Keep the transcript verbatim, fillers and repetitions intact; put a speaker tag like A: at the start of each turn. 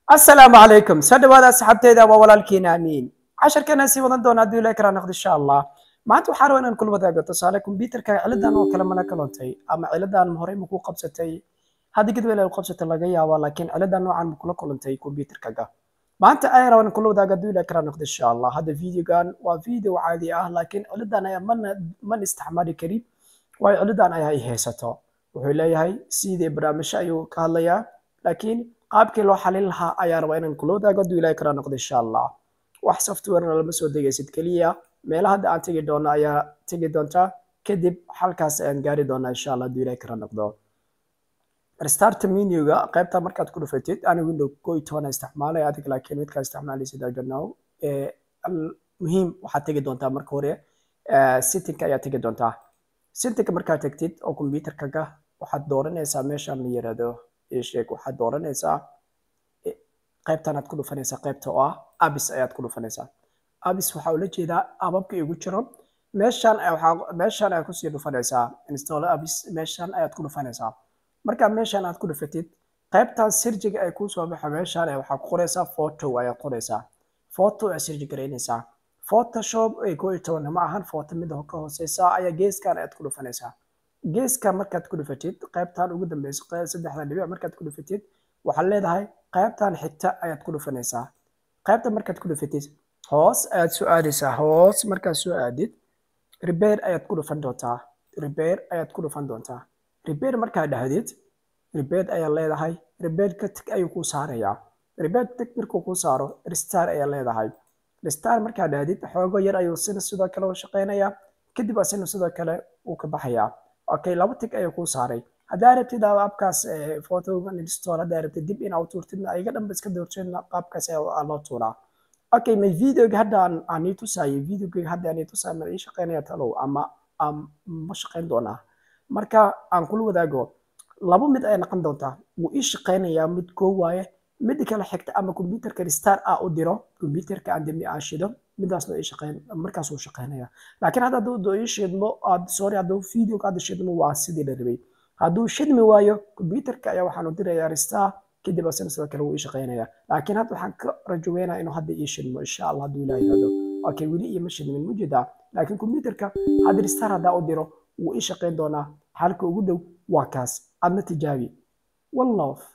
A: السلام عليكم سد وهذا سحبتيدا وولالكين امين عشر كان سي ودان دونا دو لك ناخذ ان شاء الله ما انت waxaan rabaa inaan kula wadaago tusaale computerka ciladan oo kale mana kaloontay ama ciladan horey ma ku qabsatay hadii gad weelay qabsatay laga yaabo laakiin ciladan noocan ma kula kulantay computerkaga maanta ay rabaan kula wadaago duu lak naakhid insha Allah hada videogan waa video caadi ah laakiin ciladan ay man man isticmaali kari way ciladan ay haysato wuxuu leeyahay sidii barnaamijyo ayuu ka hadlayaa laakiin qaabkii loo xalin lahaa ayaa rabaa inaan kula wadaago duu ilaahay kara noqdo insha Allah wax software lama soo degaysid kaliya meelaha hadda aan tagi doono ayaa tagi doonta kadib halkaas aan gaari doona insha Allah duu ilaahay kara noqdo restart menu-ga qaybta markaad ku dhufatid aan window koob iyo toban isticmaalay adiga laakiin mid ka isticmaalaysid ajanaw ee muhiim waxaad tagi doontaa marka hore setting ayaa tagi doontaa setting markaad tagtid oo computerkaga waxaad dooranaysaa meeshan la yiraahdo sheeg waxaad dooranaysaa qaybtan aad ku dhufanaysaa qaybta oo ah abis ayaad ku dhufanaysaa abis waxa uu la jeedaa ababka igu jiro meeshan waxa meeshan aad ku sii dhufanaysaa install abis meeshan ayaad ku dhufanaysaa marka meeshan aad ku dhufatid qaybtan search-ga ay ku soo baxo meeshan waxa ku qoraysaa photo ayaad qoraysaa photo aad search gareynaysaa photoshop ay ku toona ma ahan photo mid ka hooseysa ayaa geeskan aad ku dhufanaysaa geeska markaad ku dhufatid qaybtan ugu dambeysay qayb saddexda dhibic markaad ku dhufatid waxa leedahay qaybtan xigta ayaad ku dhufanaysaa qaybta markaad ku dhufatid hoos ayaad soo aadaysaa hoos markaad soo aadid repair ayaad ku dhufan doontaa repair ayaad ku dhufan doontaa repair markaad dhahdid repair ayaa leedahay repair ka tag ayuu ku saarayaa repair tag markuu ku saaro restart ayaa leedahay restart markaad dhahdid xoogo yar ayuu sina sidoo kale u shaqeynayaa kadib asina sidoo kale uu ka baxayaa okay laba tig ayuu ku saaray hadaa rabtid abkaas photo install hadaa rabtid dib in aad tuurtidna ayaga dhanba iska doorteedna qaabkaas ayaa loo tuuraa okay my video hadda aan ii tusaayo video hadda aan ii tusaayo ma ii shaqeynaya talow ama ma shaqeyn doonaa marka aan kula wadaago laba mid ay noqon doontaa wuu ii shaqeynayaa mid koo waaye mid kale xigta ama computerka restart ah u diro computerka aan dimi aan shido midaasna ii shaqeyn markaas uu shaqeynaya laakiin hadda duu ii shidmo aad sorry hadda video ka shidmo waa sidii la rabay hadduu shidmi waayo computerka ayaa waxaan u dirayaa restart kadib asna sidoo kale uu ii shaqeynaya laakiin hadda waxaan ka rajoweynayaa inuu hadda ii shidmo insha Allah haduu ilaahay yiraahdo okay wili iyo ma shidmin mujida laakiin computerka hadda restart hadda u diro wuu ii shaqeyn doonaa halka ugu dhow waa kaas adna tijaabi wallah